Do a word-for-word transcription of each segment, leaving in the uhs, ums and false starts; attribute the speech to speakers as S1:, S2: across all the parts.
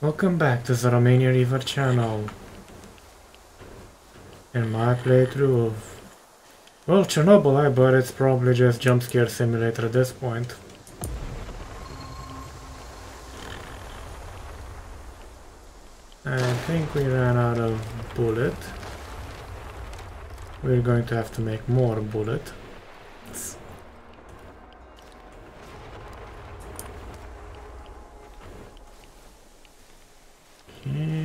S1: Welcome back to the Romania River channel. In my playthrough of... Well, Chernobyl, but it's probably just jump scare simulator at this point. I think we ran out of bullet. We're going to have to make more bullet. Okay.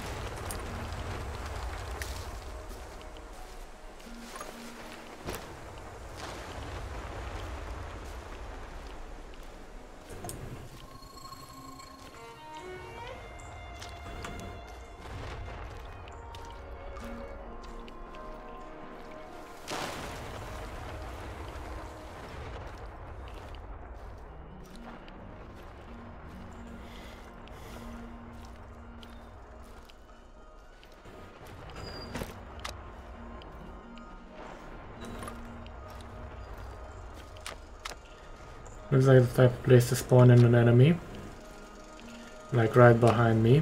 S1: Looks like the type of place to spawn in an enemy. Like right behind me.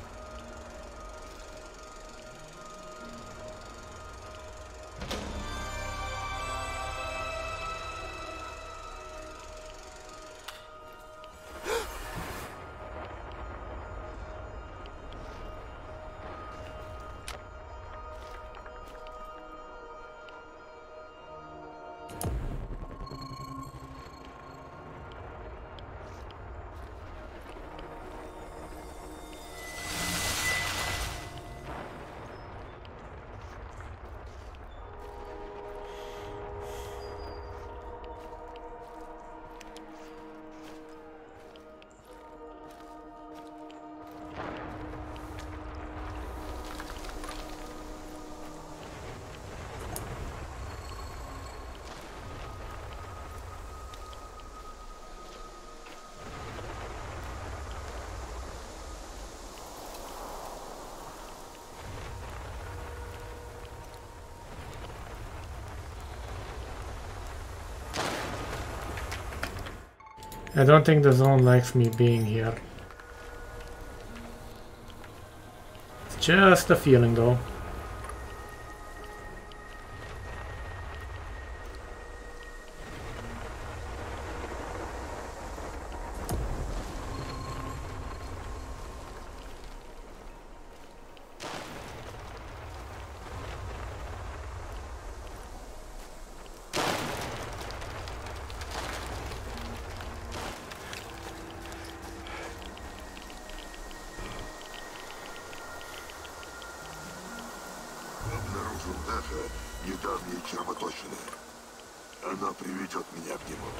S1: I don't think the zone likes me being here. It's just a feeling though.
S2: Недавние червоточины. Она приведет меня к нему.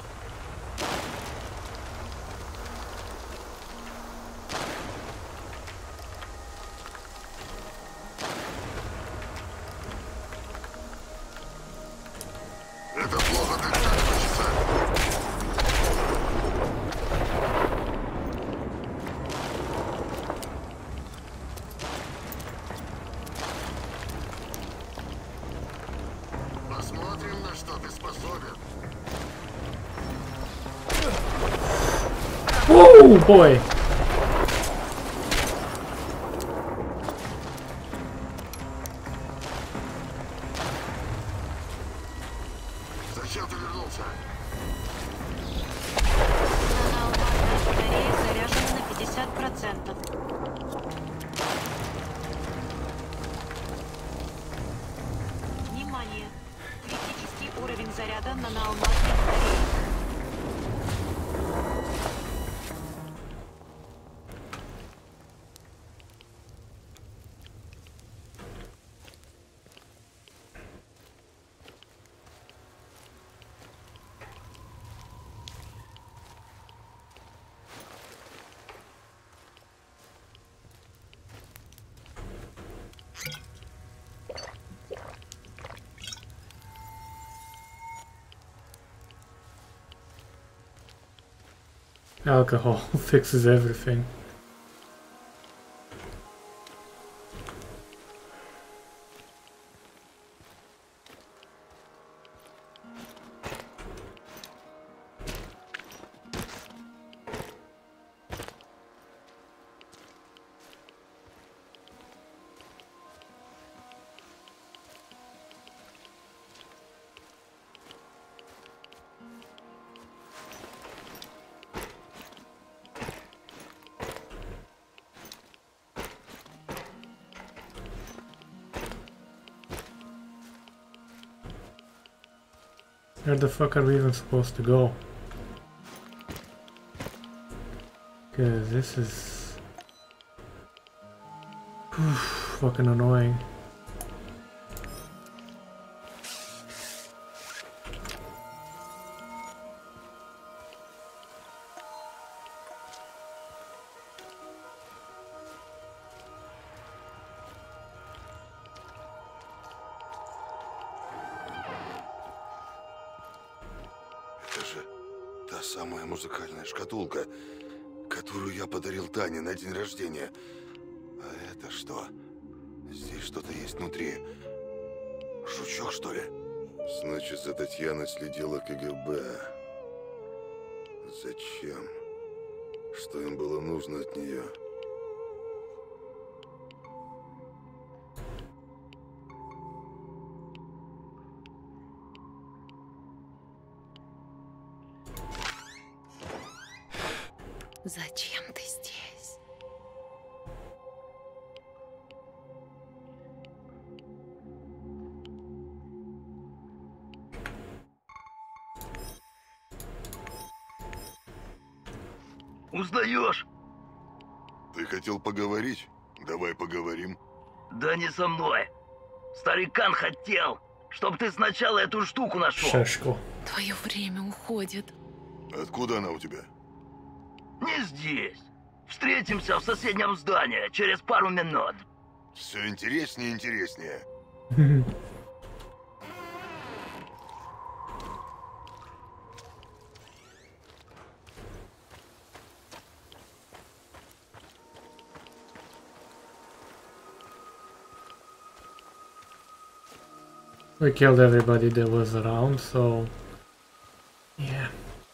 S2: Это плохо, как так Посмотрим, на что ты способен.
S1: Oh boy!
S2: Зачем ты вернулся?
S3: Наноуматная батарея заряжена на пятьдесят процентов. Внимание! Критический уровень заряда наноуматной батареи.
S1: Alcohol fixes everything. Where the fuck are we even supposed to go? Cause this is fucking annoying.
S2: Та самая музыкальная шкатулка, которую я подарил Тане на день рождения. А это что? Здесь что-то есть внутри. Жучок, что ли? Значит, за Татьяной следила КГБ. Зачем? Что им было нужно от нее?
S4: Зачем ты здесь?
S5: Узнаешь?
S2: Ты хотел поговорить? Давай поговорим.
S5: Да не со мной. Старикан хотел, чтобы ты сначала эту штуку нашел.
S1: Шашку.
S4: Твое время уходит.
S2: Откуда она у тебя?
S5: Не здесь. Встретимся в соседнем здании через пару минут.
S2: Все интереснее и интереснее.
S1: We killed everybody that was around, so yeah.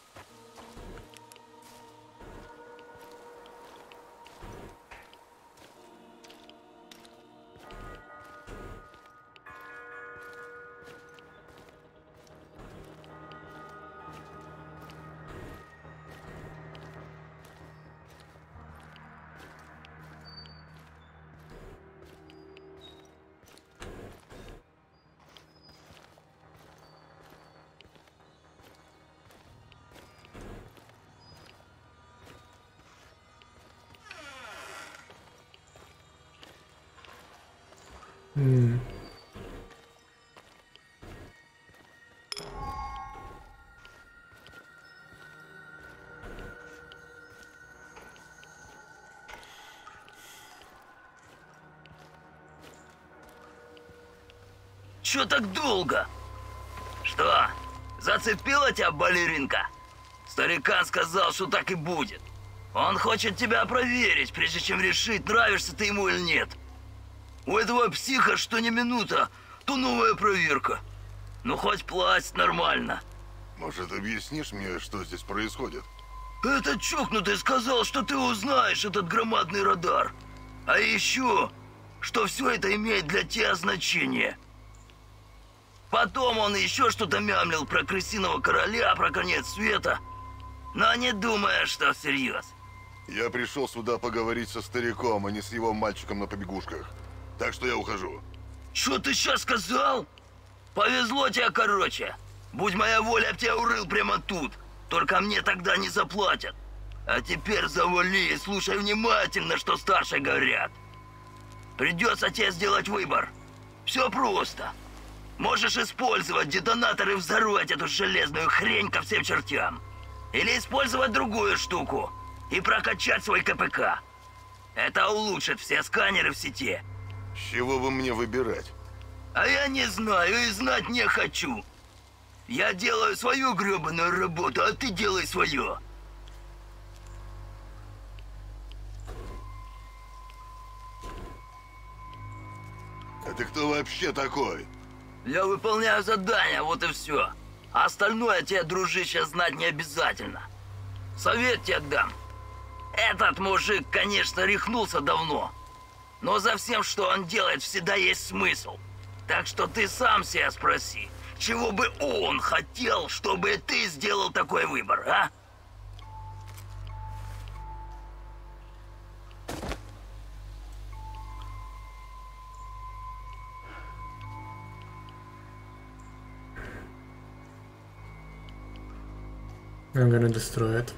S1: Hmm.
S5: Чё так долго? Что, зацепила тебя балеринка? Старикан сказал, что так и будет. Он хочет тебя проверить, прежде чем решить, нравишься ты ему или нет. У этого психа что ни минута, то новая проверка. Ну хоть платит нормально.
S2: Может, объяснишь мне, что здесь происходит?
S5: Этот чокнутый сказал, что ты узнаешь этот громадный радар. А еще, что все это имеет для тебя значение. Потом он еще что-то мямлил про крысиного короля, про конец света. Но не думая, что всерьез.
S2: Я пришел сюда поговорить со стариком, а не с его мальчиком на побегушках. Так что я ухожу.
S5: Что ты сейчас сказал? Повезло тебе, короче. Будь моя воля, я б тебя урыл прямо тут. Только мне тогда не заплатят. А теперь завали и слушай внимательно, что старшие говорят. Придется тебе сделать выбор. Все просто. Можешь использовать детонатор и взорвать эту железную хрень ко всем чертям. Или использовать другую штуку и прокачать свой КПК. Это улучшит все сканеры в сети.
S2: С чего бы мне выбирать?
S5: А я не знаю и знать не хочу. Я делаю свою гребаную работу, а ты делай свое.
S2: А ты кто вообще такой?
S5: Я выполняю задание, вот и все. А остальное тебе, дружище, знать не обязательно. Совет тебе дам. Этот мужик, конечно, рехнулся давно. Но за всем, что он делает, всегда есть смысл. Так что ты сам себя спроси, чего бы он хотел, чтобы ты сделал такой выбор, а?
S1: I'm gonna destroy it.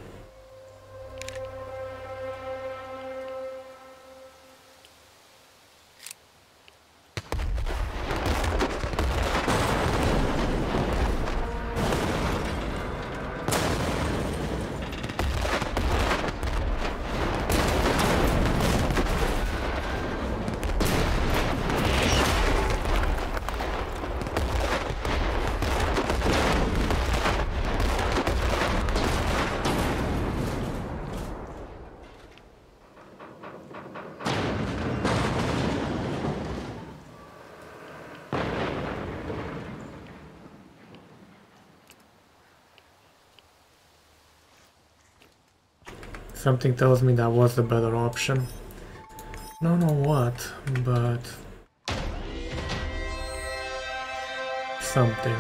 S1: Something tells me that was the better option. Don't know what, but something.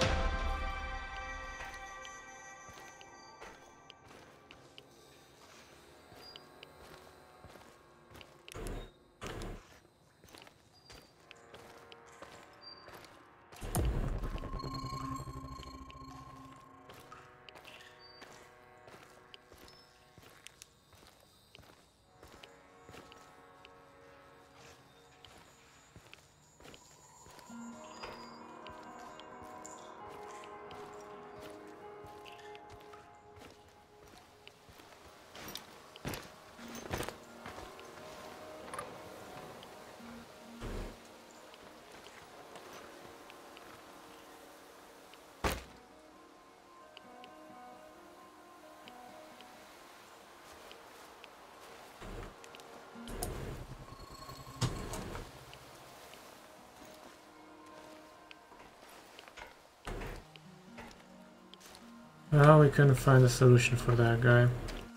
S1: Well, we couldn't find a solution for that guy.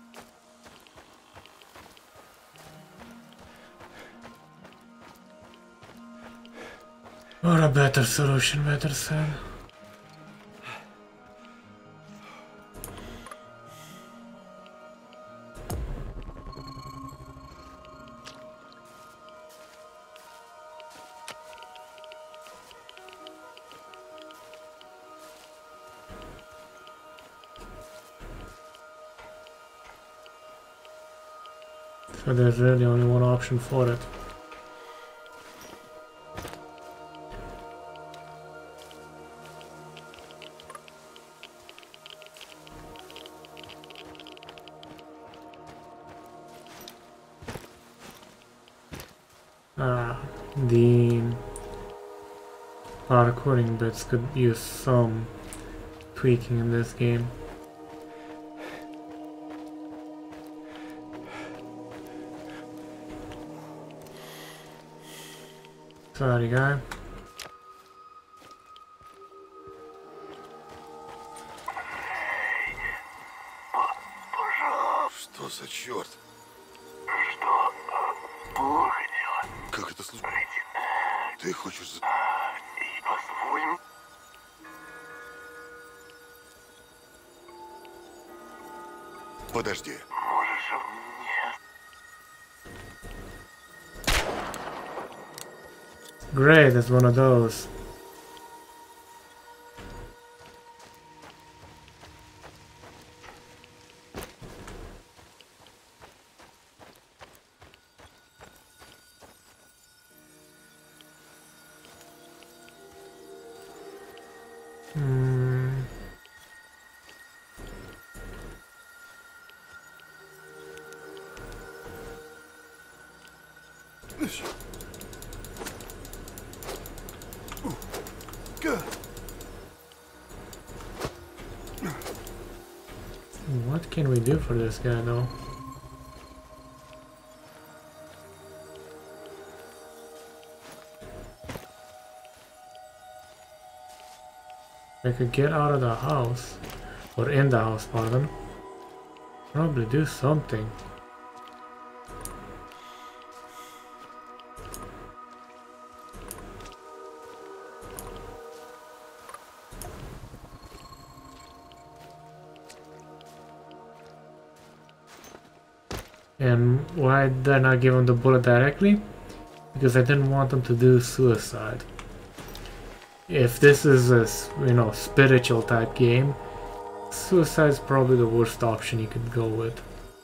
S1: Or a better solution, better said. So there's really only one option for it. Ah, the parkouring bits could use some tweaking in this game. Sorry, guy.
S2: Что за черт?
S6: Что? Плохо дело.
S2: Как это случилось? Ты хочешь... за-
S6: И по-своему.
S2: Подожди.
S6: Можешь мне...
S1: Great, that's one of those. Hmm. What can we do for this guy though? I could get out of the house, or in the house, pardon. Probably do something. And why did I not give him the bullet directly? Because I didn't want him to do suicide. If this is a, you know, spiritual type game, Suicide's probably the worst option you could go with.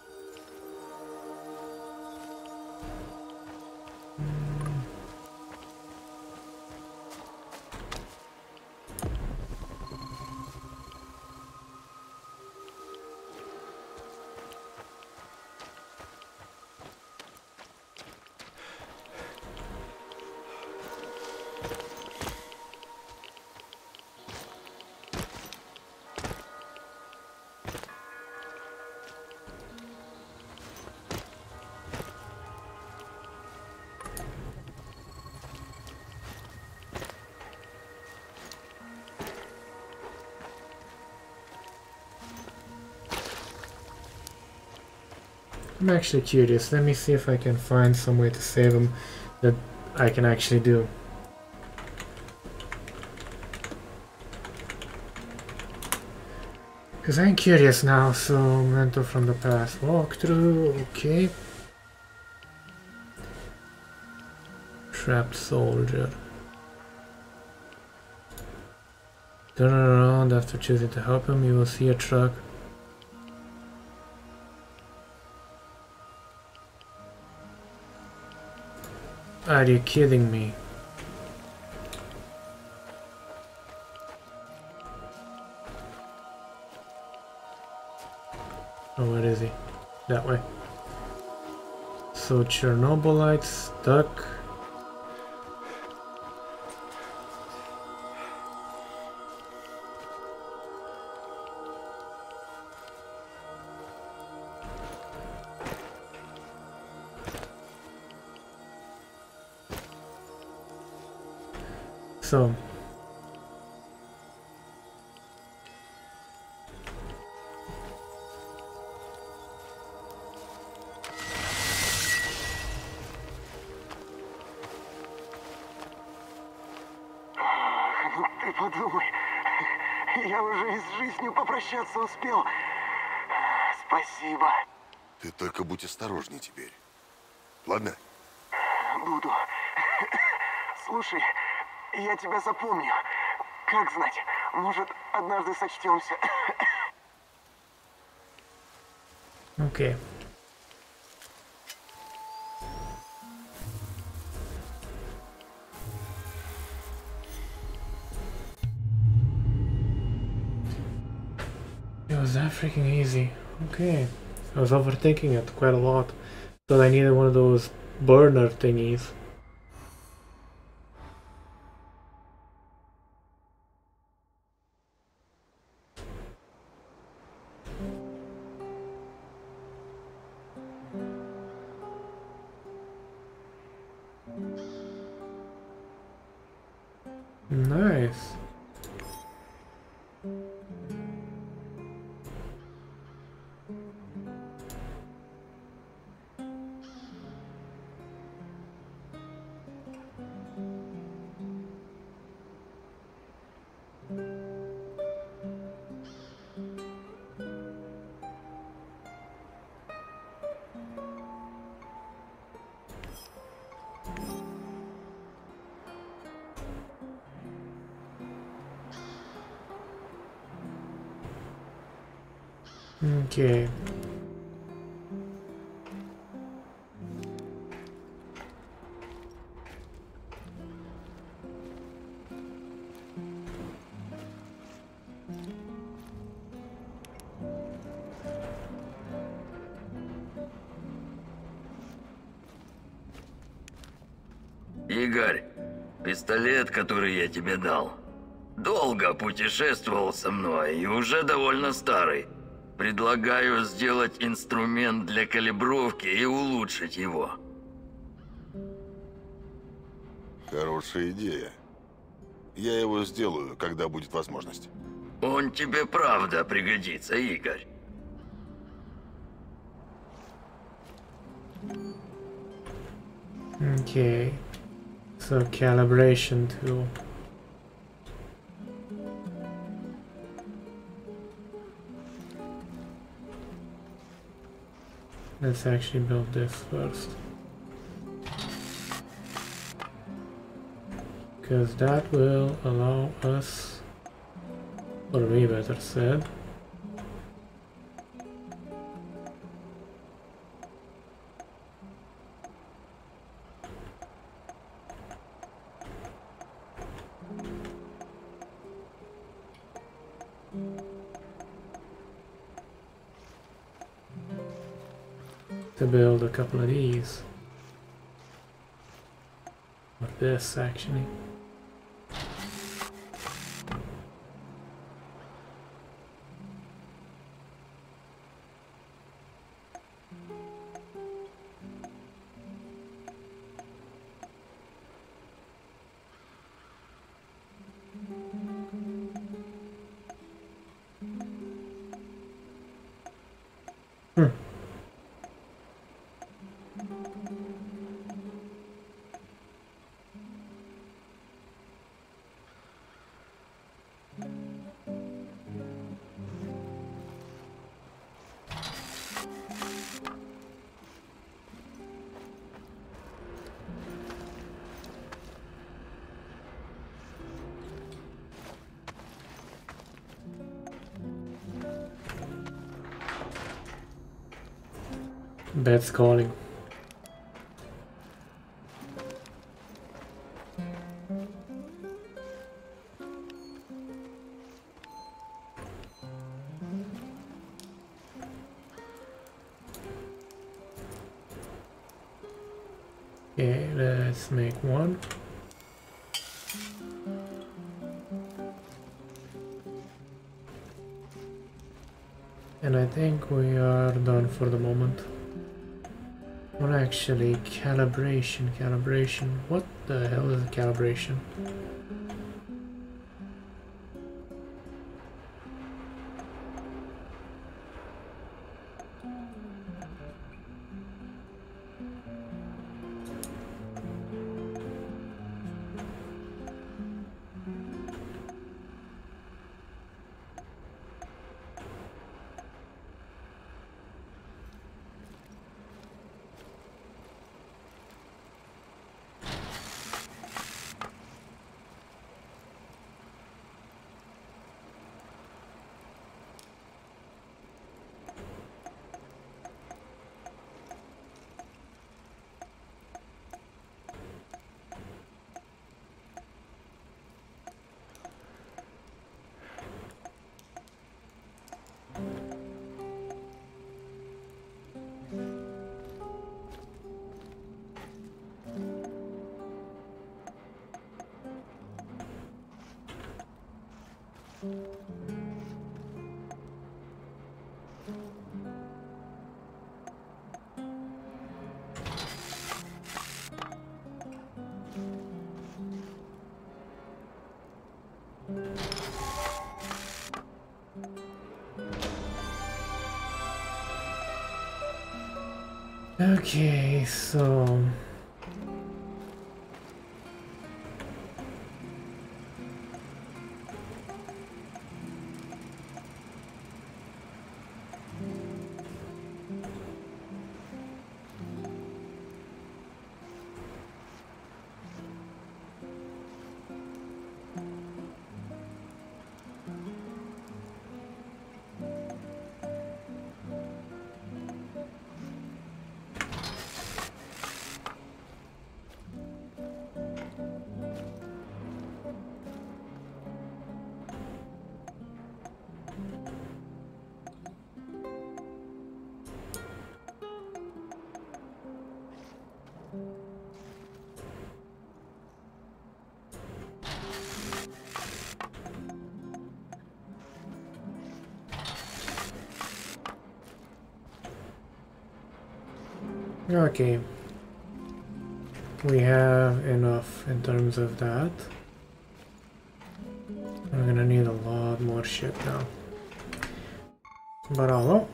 S1: I'm actually curious. Let me see if I can find some way to save him that I can actually do. Because I'm curious now, so mentor from the past. Walkthrough, okay. Trapped soldier. Turn around after choosing to help him, you will see a truck. Are you kidding me? Oh, where is he? That way. So Chernobylite stuck. So
S6: Ты подумай, я уже и с жизнью попрощаться успел. Спасибо.
S2: Ты только будь осторожней теперь. Ладно?
S6: Буду. Слушай, я тебя запомню. Как знать, может, однажды сочтемся.
S1: окей. It was that freaking easy. Okay. I was overthinking it quite a lot. But I needed one of those burner thingies. Nice. Okay.
S5: Игорь, пистолет, который я тебе дал, долго путешествовал со мной и уже довольно старый. Предлагаю сделать инструмент для калибровки и улучшить его.
S2: Хорошая идея. Я его сделаю, когда будет возможность.
S5: Он тебе правда пригодится, Игорь.
S1: Okay. So calibration tool. Let's actually build this first. Because that will allow us, or me better said, to build a couple of these. Or this actually. Hmm. Bed's calling. Okay, let's make one. And I think we are done for the moment. Well, actually, calibration, calibration. What the hell is a calibration? Okay, so okay, we have enough in terms of that. We're gonna need a lot more shit now. Bravo.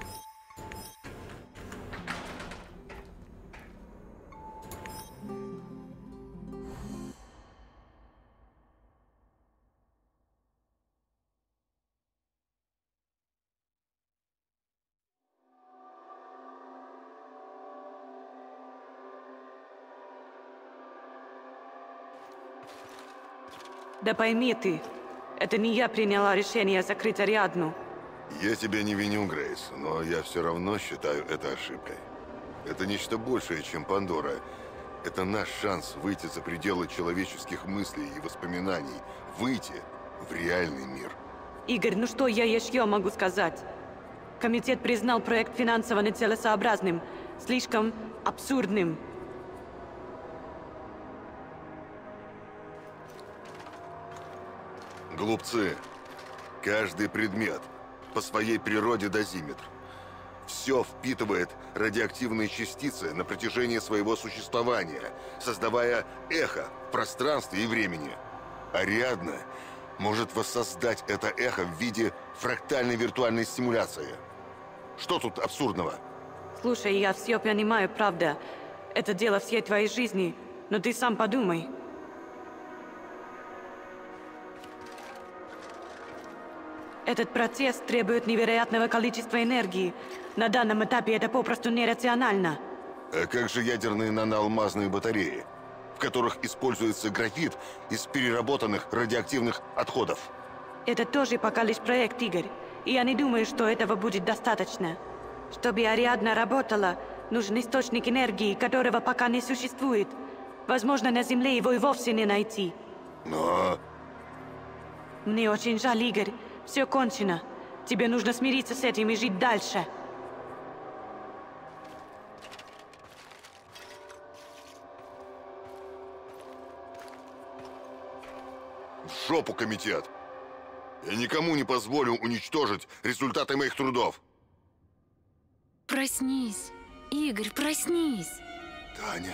S7: Да пойми ты, это не я приняла решение закрыть Ариадну.
S2: Я тебя не виню, Грейс, но я все равно считаю это ошибкой. Это нечто большее, чем Пандора. Это наш шанс выйти за пределы человеческих мыслей и воспоминаний. Выйти в реальный мир.
S7: Игорь, ну что я еще могу сказать? Комитет признал проект финансово нецелесообразным. слишком абсурдным.
S2: Глупцы. Каждый предмет по своей природе дозиметр. Все впитывает радиоактивные частицы на протяжении своего существования, создавая эхо в пространстве и времени. Ариадна может воссоздать это эхо в виде фрактальной виртуальной стимуляции. Что тут абсурдного?
S7: Слушай, я все понимаю, правда. Это дело всей твоей жизни, но ты сам подумай. Этот процесс требует невероятного количества энергии. На данном этапе это попросту нерационально.
S2: А как же ядерные наноалмазные батареи, в которых используется графит из переработанных радиоактивных отходов?
S7: Это тоже пока лишь проект, Игорь. И я не думаю, что этого будет достаточно. Чтобы Ариадна работала, нужен источник энергии, которого пока не существует. Возможно, на Земле его и вовсе не найти.
S2: Но...
S7: Мне очень жаль, Игорь. Все кончено. Тебе нужно смириться с этим и жить дальше.
S2: В жопу, комитет! Я никому не позволю уничтожить результаты моих трудов.
S4: Проснись. Игорь, проснись.
S2: Таня,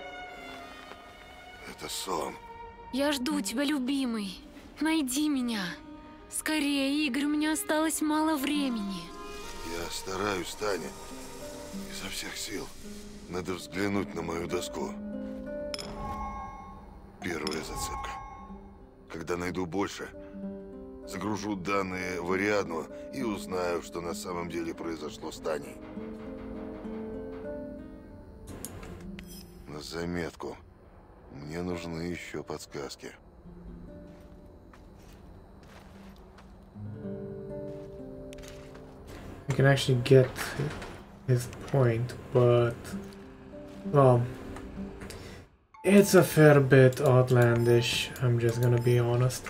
S2: это сон.
S4: Я жду тебя, любимый. Найди меня. Скорее, Игорь, у меня осталось мало времени.
S2: Я стараюсь, Таня. Изо всех сил. Надо взглянуть на мою доску. Первая зацепка. Когда найду больше, загружу данные в Ариадну и узнаю, что на самом деле произошло с Таней. На заметку. Мне нужны еще подсказки.
S1: I can actually get his point, but well, it's a fair bit outlandish, I'm just gonna be honest.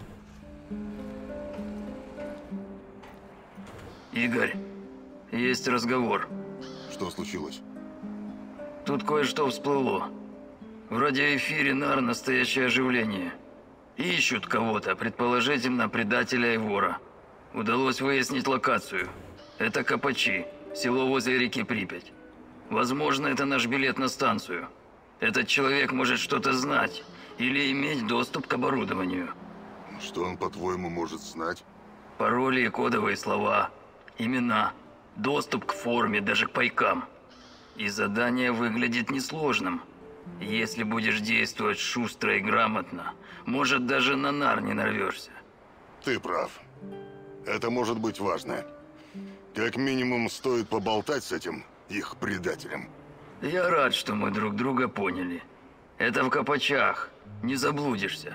S5: Игорь, есть разговор.
S2: Что случилось?
S5: Тут кое-что всплыло. В радиоэфире НАР настоящее оживление. Ищут кого-то, предположительно предателя и вора. Удалось выяснить локацию. Это Копачи, село возле реки Припять. Возможно, это наш билет на станцию. Этот человек может что-то знать или иметь доступ к оборудованию.
S2: Что он, по-твоему, может знать?
S5: Пароли и кодовые слова, имена, доступ к форме, даже к пайкам. И задание выглядит несложным. Если будешь действовать шустро и грамотно, может, даже на НАР не нарвешься.
S2: Ты прав. Это может быть важно. Как минимум, стоит поболтать с этим их предателем.
S5: Я рад, что мы друг друга поняли. Это в Копачах. Не заблудишься.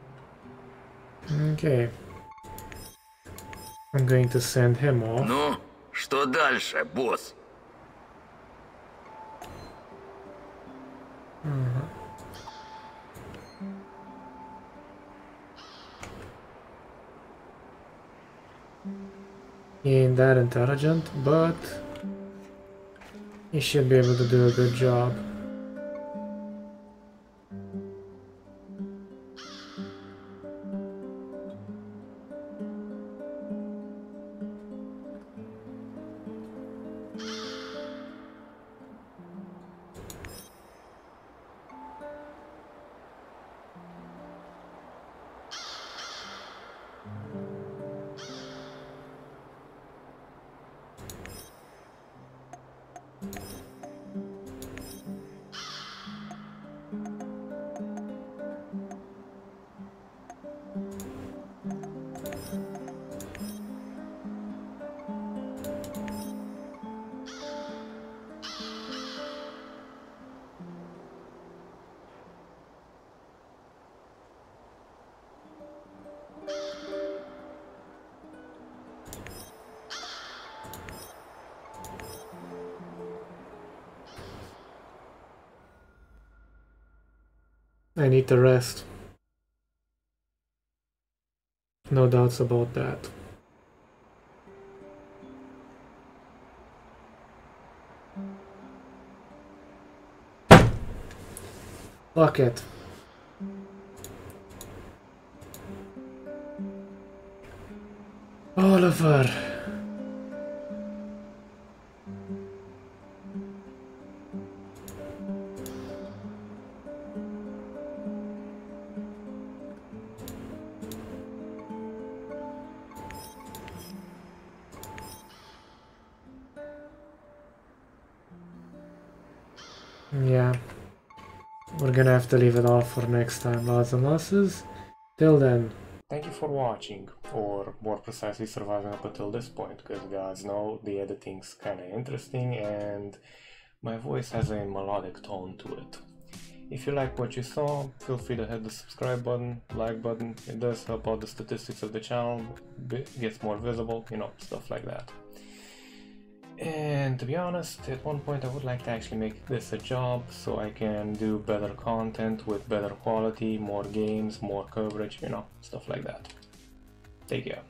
S1: Okay. I'm going to send him off.
S5: Ну, что дальше, босс?
S1: Uh-huh. He ain't that intelligent, but he should be able to do a good job. I need the rest. No doubts about that. Fuck it. Oliver. Yeah, we're gonna have to leave it off for next time, lads and lasses. Till then, thank you for watching, or more precisely surviving up until this point, because you guys know the editing's kinda interesting and my voice has a melodic tone to it. If you like what you saw, feel free to hit the subscribe button, like button. It does help out the statistics of the channel, gets more visible, you know, stuff like that. And to be honest, at one point I would like to actually make this a job so I can do better content with better quality, more games, more coverage, you know, stuff like that. Take care.